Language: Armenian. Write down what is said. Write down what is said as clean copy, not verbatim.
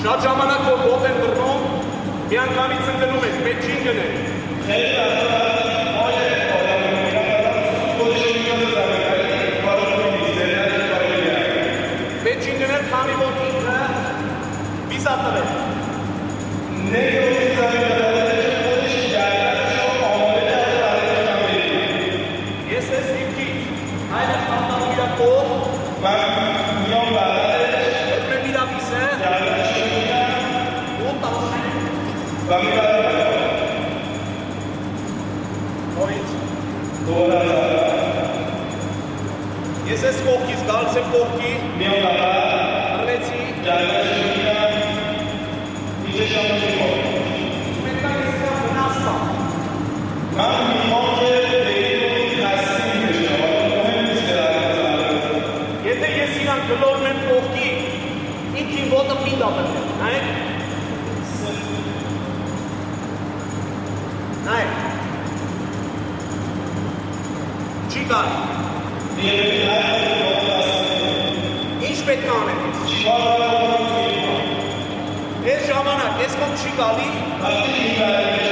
Շատ ժամանակ որ ոտք են բռնում, միանգամից ընկնում եք, պետք չի ընկնել։ Պետք չի ընկնել, քանի որ ինքը վիզա տվել։ Ես ես դիպքից, այլ եմ համտանում իրակով, Өտմեմ իրավիս է, ոտ աղեն, նորից, ես ես կողքից, գալս եմ կողքի, հրվեցի, սումետկան ես կա վնասա, եթե ես իրան գլորում եմ կողքի, ինքին ոտը պինդ ապրել, նայեք, նայեք, չի կարի, ինչ պետք անեմ ես ժամանակ, ես կոմ չի գալի,